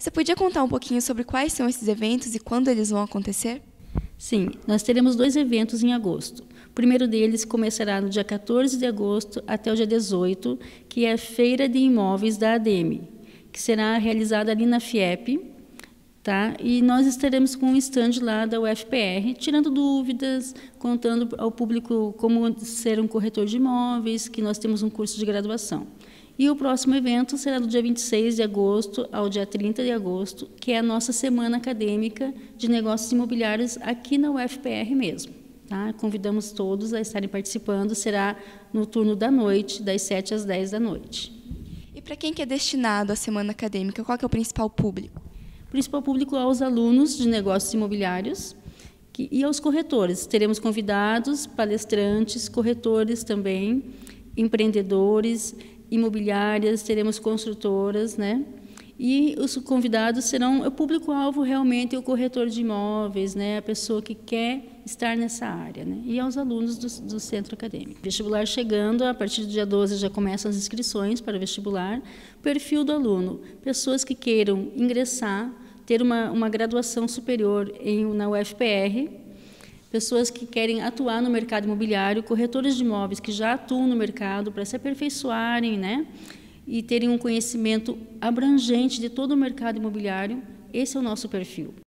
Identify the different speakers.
Speaker 1: Você podia contar um pouquinho sobre quais são esses eventos e quando eles vão acontecer?
Speaker 2: Sim, nós teremos 2 eventos em agosto. O primeiro deles começará no dia 14 de agosto até o dia 18, que é a Feira de Imóveis da ADEME, que será realizada ali na FIEP, tá? E nós estaremos com um stand lá da UFPR, tirando dúvidas, contando ao público como ser um corretor de imóveis, que nós temos um curso de graduação. E o próximo evento será do dia 26 de agosto ao dia 30 de agosto, que é a nossa Semana Acadêmica de Negócios Imobiliários aqui na UFPR mesmo. Tá? Convidamos todos a estarem participando, será no turno da noite, das 7 às 10 da noite.
Speaker 1: E para quem que é destinado à Semana Acadêmica, qual que é o principal público?
Speaker 2: O principal público é aos alunos de negócios imobiliários e aos corretores. Teremos convidados, palestrantes, corretores também, empreendedores, imobiliárias, teremos construtoras, né? E os convidados serão o público-alvo realmente o corretor de imóveis, né? A pessoa que quer estar nessa área, né? E aos alunos do centro acadêmico. Vestibular chegando, a partir do dia 12 já começam as inscrições para o vestibular. Perfil do aluno, pessoas que queiram ingressar, ter uma graduação superior na UFPR, pessoas que querem atuar no mercado imobiliário, corretores de imóveis que já atuam no mercado para se aperfeiçoarem, né? E terem um conhecimento abrangente de todo o mercado imobiliário. Esse é o nosso perfil.